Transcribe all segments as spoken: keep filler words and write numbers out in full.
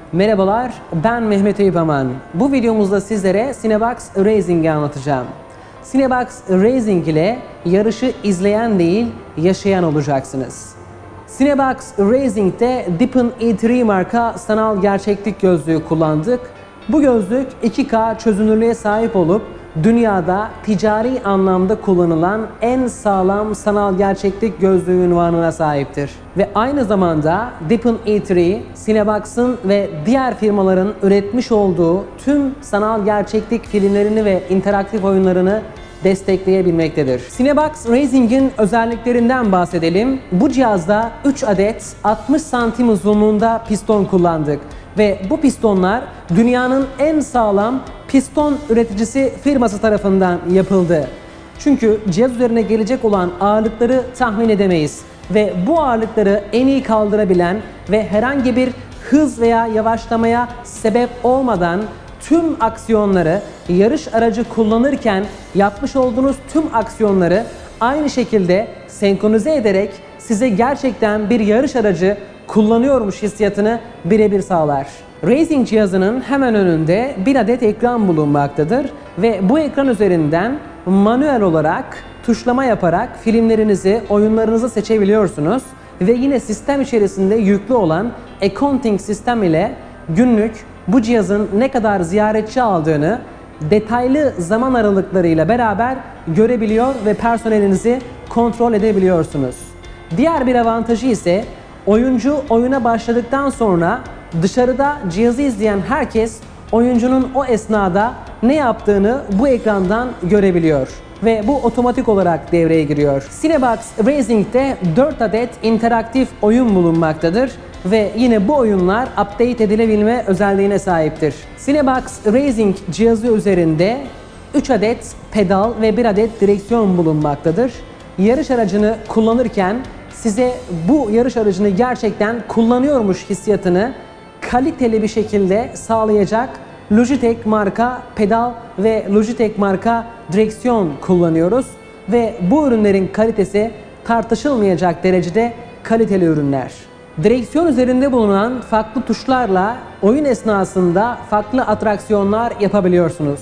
Merhabalar, ben Mehmet Eyüp Aman. Bu videomuzda sizlere Cinebox Racing'i anlatacağım. Cinebox Racing ile yarışı izleyen değil, yaşayan olacaksınız. Cinebox Racing'de Deepin E üç marka sanal gerçeklik gözlüğü kullandık. Bu gözlük iki K çözünürlüğe sahip olup dünyada ticari anlamda kullanılan en sağlam sanal gerçeklik gözlüğü unvanına sahiptir. Ve aynı zamanda Deepin E üç, Cinebox'ın ve diğer firmaların üretmiş olduğu tüm sanal gerçeklik filmlerini ve interaktif oyunlarını destekleyebilmektedir. Cinebox Racing'in özelliklerinden bahsedelim. Bu cihazda üç adet altmış santim uzunluğunda piston kullandık. Ve bu pistonlar dünyanın en sağlam piston üreticisi firması tarafından yapıldı. Çünkü cihaz üzerine gelecek olan ağırlıkları tahmin edemeyiz. Ve bu ağırlıkları en iyi kaldırabilen ve herhangi bir hız veya yavaşlamaya sebep olmadan tüm aksiyonları yarış aracı kullanırken yapmış olduğunuz tüm aksiyonları aynı şekilde senkronize ederek size gerçekten bir yarış aracı kullanıyormuş hissiyatını birebir sağlar. Racing cihazının hemen önünde bir adet ekran bulunmaktadır ve bu ekran üzerinden manuel olarak tuşlama yaparak filmlerinizi, oyunlarınızı seçebiliyorsunuz ve yine sistem içerisinde yüklü olan accounting sistem ile günlük bu cihazın ne kadar ziyaretçi aldığını detaylı zaman aralıklarıyla beraber görebiliyor ve personelinizi kontrol edebiliyorsunuz. Diğer bir avantajı ise oyuncu oyuna başladıktan sonra dışarıda cihazı izleyen herkes oyuncunun o esnada ne yaptığını bu ekrandan görebiliyor ve bu otomatik olarak devreye giriyor. Cinebox Racing'de dört adet interaktif oyun bulunmaktadır ve yine bu oyunlar update edilebilme özelliğine sahiptir. Cinebox Racing cihazı üzerinde üç adet pedal ve bir adet direksiyon bulunmaktadır. Yarış aracını kullanırken size bu yarış aracını gerçekten kullanıyormuş hissiyatını kaliteli bir şekilde sağlayacak Logitech marka pedal ve Logitech marka direksiyon kullanıyoruz ve bu ürünlerin kalitesi tartışılmayacak derecede kaliteli ürünler. Direksiyon üzerinde bulunan farklı tuşlarla oyun esnasında farklı atraksiyonlar yapabiliyorsunuz.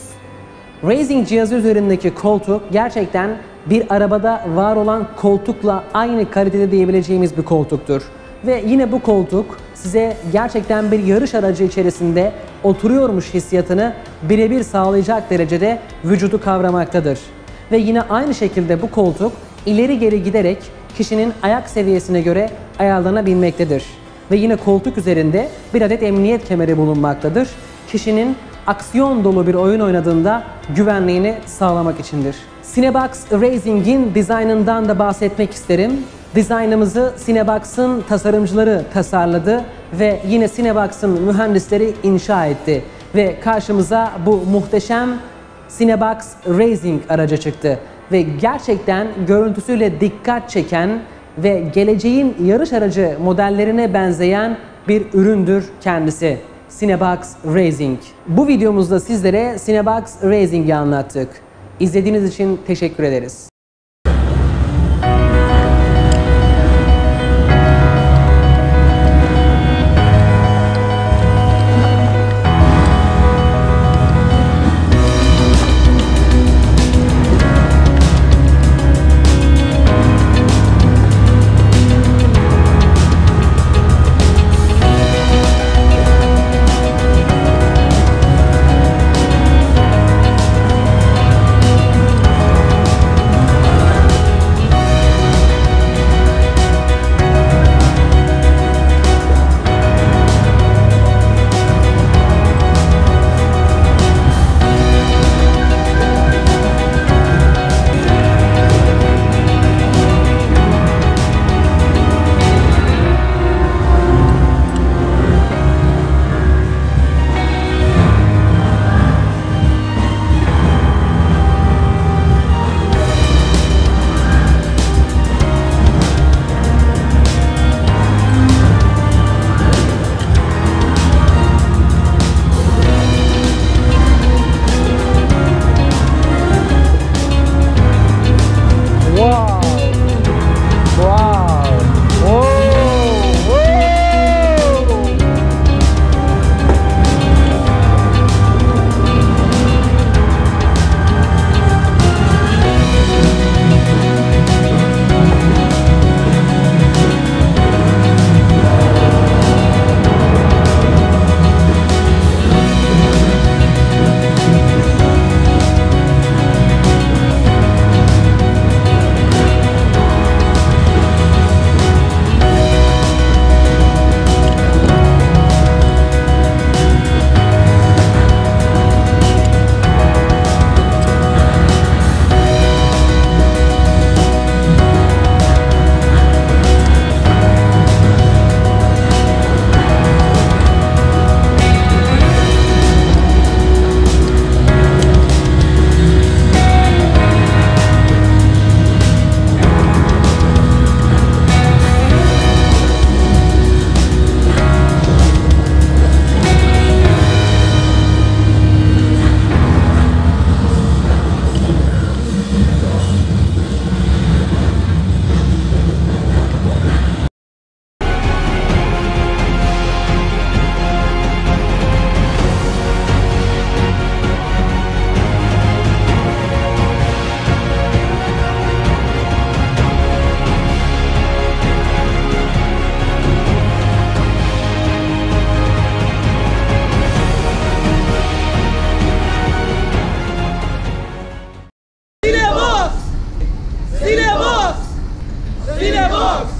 Racing cihazı üzerindeki koltuk gerçekten bir arabada var olan koltukla aynı kalitede diyebileceğimiz bir koltuktur. Ve yine bu koltuk size gerçekten bir yarış aracı içerisinde oturuyormuş hissiyatını birebir sağlayacak derecede vücudu kavramaktadır. Ve yine aynı şekilde bu koltuk ileri geri giderek kişinin ayak seviyesine göre ayarlanabilmektedir. Ve yine koltuk üzerinde bir adet emniyet kemeri bulunmaktadır. Kişinin aksiyon dolu bir oyun oynadığında güvenliğini sağlamak içindir. Cinebox Racing'in dizaynından da bahsetmek isterim. Dizaynımızı Cinebox'ın tasarımcıları tasarladı ve yine Cinebox'ın mühendisleri inşa etti. Ve karşımıza bu muhteşem Cinebox Racing aracı çıktı. Ve gerçekten görüntüsüyle dikkat çeken ve geleceğin yarış aracı modellerine benzeyen bir üründür kendisi. Cinebox Racing. Bu videomuzda sizlere Cinebox Racing'i anlattık. İzlediğiniz için teşekkür ederiz. Cinebox!